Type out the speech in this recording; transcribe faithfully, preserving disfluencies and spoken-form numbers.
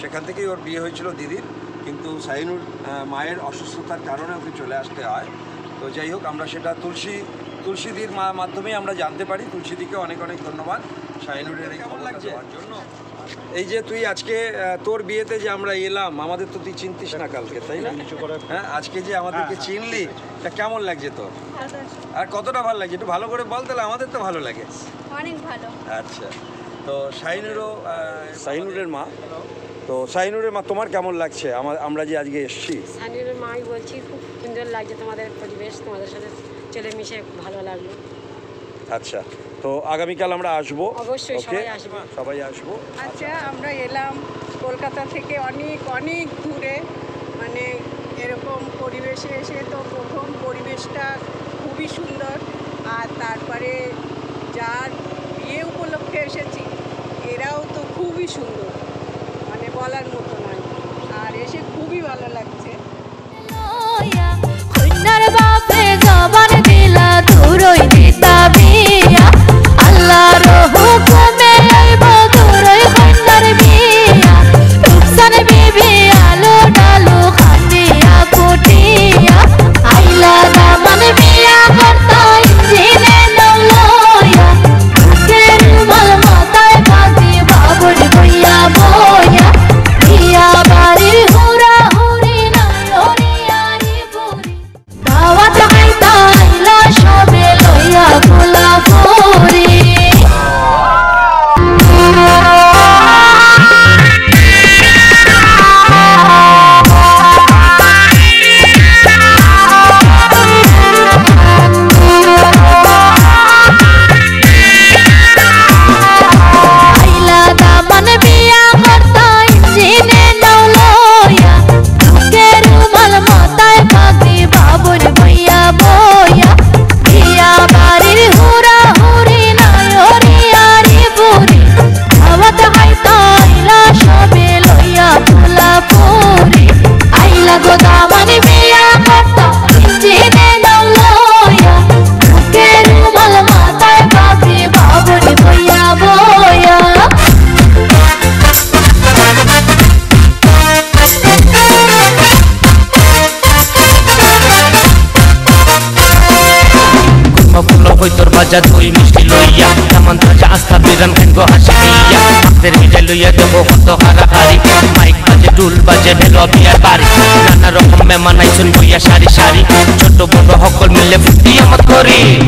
সেখান থেকেই ওর বিয়ে হয়েছিল দিদির, কিন্তু শাহিনুর মায়ের অসুস্থতার কারণে ওকে চলে আসতে হয়। তো যাই হোক, আমরা সেটা তুলসী তুলসীদির মাধ্যমেই আমরা জানতে পারি। তুলসীদিকে অনেক অনেক ধন্যবাদ শাহিনুরের এই কেমন লাগছে জন্য। এই যে তুই আজকে তোর বিয়েতে যে আমরা এলাম, আমাদের তো তুই চিনতিস না কালকে, তাই না? হ্যাঁ, আজকে যে আমাদেরকে চিনলি, তা কেমন লাগছে তোর? আর কতটা ভালো লাগছে একটু ভালো করে বল, তাহলে আমাদের তো ভালো লাগে। অনেক ভালো। আচ্ছা, তো শাহিনুরও শাহিনুরের মা, তো শাহিনুরের মা তোমার কেমন লাগছে আমরা যে আজকে এসেছি? শাহিনুরের মাই বলছি খুব সুন্দর লাগছে তোমাদের পরিবেশ, তোমাদের সাথে চলে মিশে ভালো লাগলো। আচ্ছা, তো আগামীকাল আমরা আসবো। অবশ্যই সবাই আসবো, সবাই আসবো। আচ্ছা, আমরা এলাম কলকাতা থেকে অনেক অনেক দূরে, মানে এরকম পরিবেশে এসে তো প্রথম পরিবেশটা খুবই সুন্দর। আর তারপরে যার বিয়ে উপলক্ষে এসেছি এরাও তো খুবই সুন্দর, মানে বলার মতো নয়। আর এসে খুবই ভালো লাগছে। তোর বাজা তুই মিষ্টি লইয়া তেমন তাজা আস্থা বিরান খানগো হাসি দিয়া ভক্তের মিটে লইয়া দেবো কত হারাহারি মাইক বাজে ডুল বাজে ঢেলো বিয়ার বাড়ি নানা রকম মেহমান আইসুন বইয়া সারি সারি ছোট বড় সকল মিলে ফুটি আমত করি।